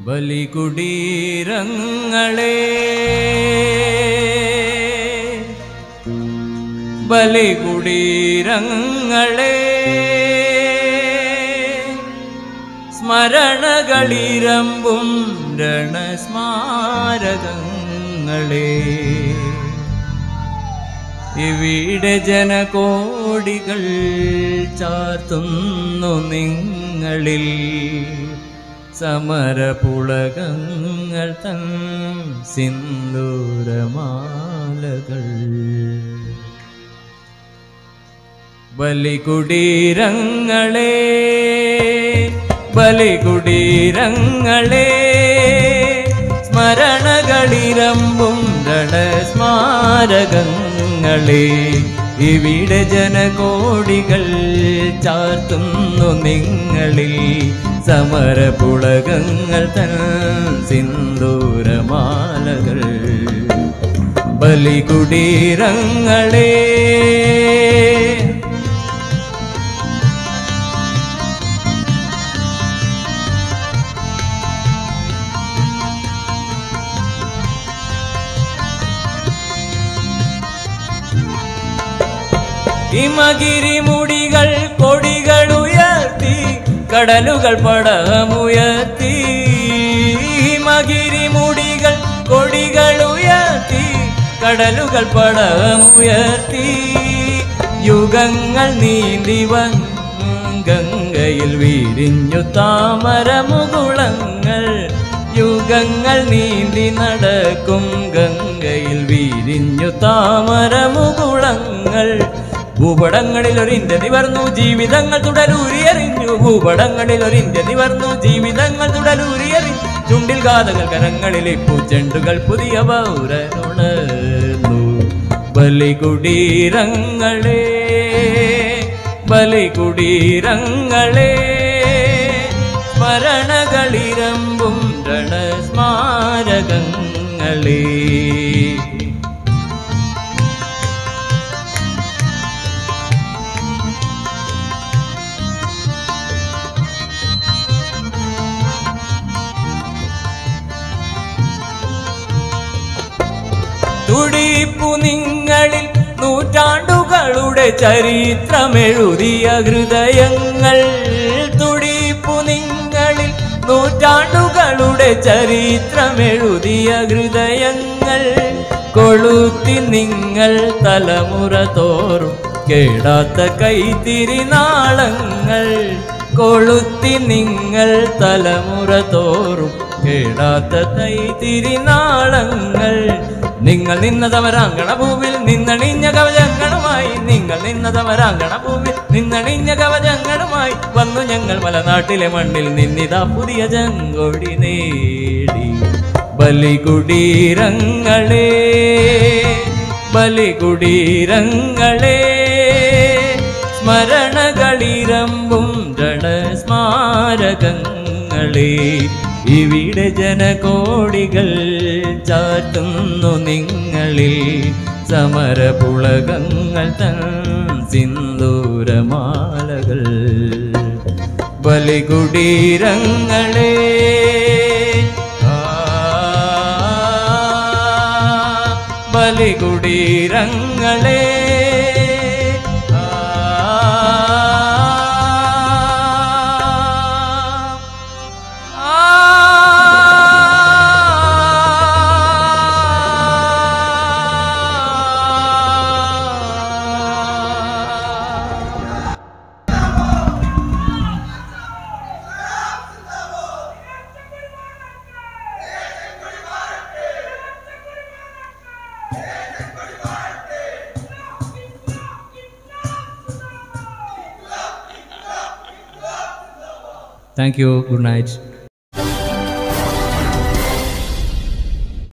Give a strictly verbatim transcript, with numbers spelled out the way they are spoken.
ബലികുടീരങ്ങളെ ബലികുടീരങ്ങളെ സ്മരണകളിരമ്പും രണസ്മാരകങ്ങളെ ഇവിടെ ജനകോടികൾ ചാർത്തുന്നു നിങ്ങളിൽ സമരപുളകങ്ങൾ തൻ സിന്ദൂരമാലകൾ. ബലികുടീരങ്ങളെ ബലികുടീരങ്ങളെ സ്മരണകളിരമ്പും രണസ്മാരകങ്ങളെ ഇവിടെ ജനകോടികൾ ചാർത്തുന്നു നിങ്ങളിൽ സമരപുളകങ്ങൾ തൻ സിന്ദൂരമാലകൾ. ബലികുടീരങ്ങളെ ഹിമഗിരിമുടികൾ കൊടികളുയർത്തി കടലുകൾ പടമുയർത്തി ഹിമഗിരിമുടികൾ കൊടികളുയർത്തി കടലുകൾ പടമുയർത്തി യുഗങ്ങൾ നീന്തി വന്നു ഗംഗയിൽ വിരിഞ്ഞു താമരമുകുളങ്ങൾ. യുഗങ്ങൾ നീന്തി നടക്കും ഗംഗയിൽ വിരിഞ്ഞു താമരമുകുളങ്ങൾ. ഭൂപടങ്ങളിൽ ഒരു ഇന്ത്യ നിവർന്നു ജീവിതങ്ങൾ തുടരൂരിയെറിഞ്ഞു. ഭൂപടങ്ങളിൽ ഒരു ഇന്ത്യ നിവർന്നു ജീവിതങ്ങൾ തുടരൂരിയെറിഞ്ഞു. ചുണ്ടിൽ ഗാഥകൾ കരങ്ങളിൽ പൂച്ചെണ്ടുകൾ പുതിയ പൗരനുണർന്നു. ബലികുടീരങ്ങളെ ബലികുടീരങ്ങളെ സ്മരണകളിരമ്പും രണസ്മാരകങ്ങളെ. തുടിപ്പു നിങ്ങളിൽ നൂറ്റാണ്ടുകളുടെ ചരിത്രമെഴുതിയ ഹൃദയങ്ങൾ. തുടിപ്പു നിങ്ങളിൽ നൂറ്റാണ്ടുകളുടെ ചരിത്രമെഴുതിയ ഹൃദയങ്ങൾ. കൊളുത്തി നിങ്ങൾ തലമുറ തോറും കേടാത്ത കൈത്തിരിനാളങ്ങൾ. കൊളുത്തി നിങ്ങൾ തലമുറ തോറും കേടാത്ത കൈത്തിരിനാളങ്ങൾ. നിങ്ങൾ നിന്ന തമരാങ്കണ ഭൂവിൽ നിന്നണിഞ്ഞ കവചങ്ങളുമായി. നിങ്ങൾ നിന്ന തമരാങ്കണ ഭൂവിൽ നിന്നണിഞ്ഞ കവചങ്ങളുമായി വന്നു ഞങ്ങൾ മലനാട്ടിലെ മണ്ണിൽ നിന്നിതാ പുതിയ ചെങ്കൊടി നേടി. ബലികുടീരങ്ങളെ ബലികുടീരങ്ങളെ സ്മരണകളിരമ്പും രണസ്മാരകങ്ങളെ ഇവിടെ ജനകോടികൾ ചാർത്തുന്നു നിങ്ങളിൽ സമരപുളകങ്ങൾ തൻ സിന്ദൂരമാലകൾ. ബലികുടീരങ്ങളെ ബലികുടീരങ്ങളെ Thank you. Good night.